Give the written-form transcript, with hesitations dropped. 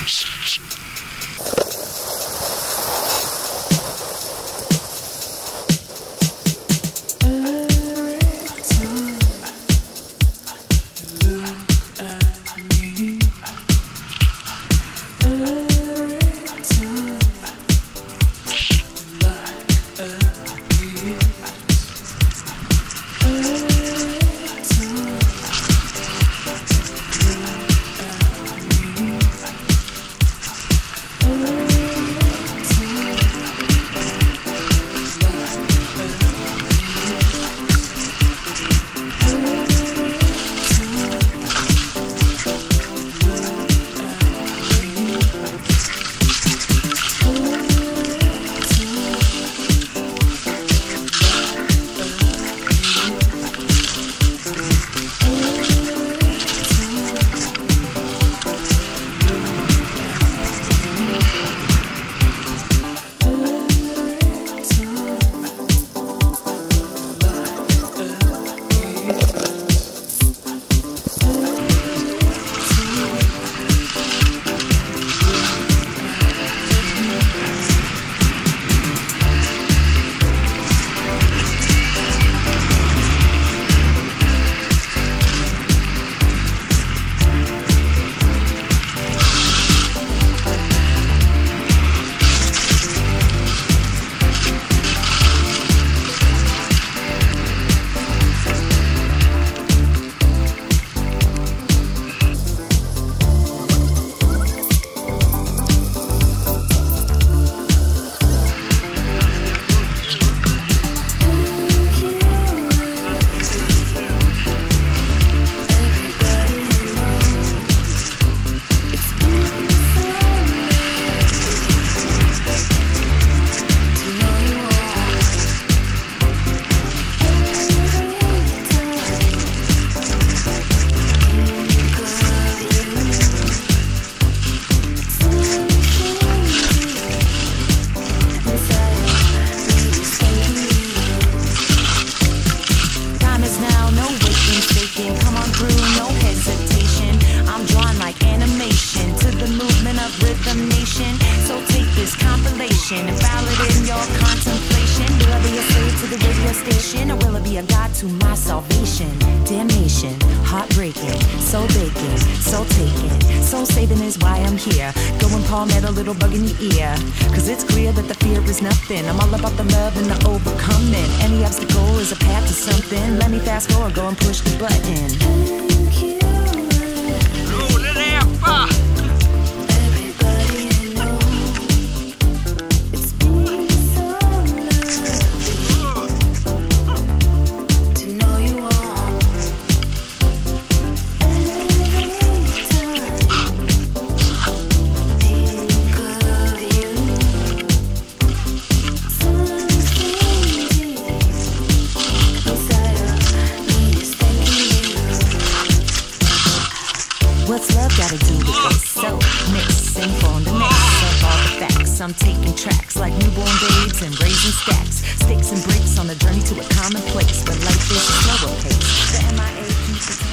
And valid in your contemplation. Will I be a slave to the radio station, or will I be a god to my salvation? Damnation, heartbreaking, so baking, so taking, so saving is why I'm here. Go and palmet a little bug in your ear, cause it's clear that the fear is nothing. I'm all about the love and the overcoming. Any obstacle is a path to something. Let me fast forward, go and push the button. What's love gotta do with this? So mixing from the mix of all the facts. I'm taking tracks like newborn babes and raising stacks. Stakes and breaks on the journey to a common place, but life is a slower pace. The MIA keeps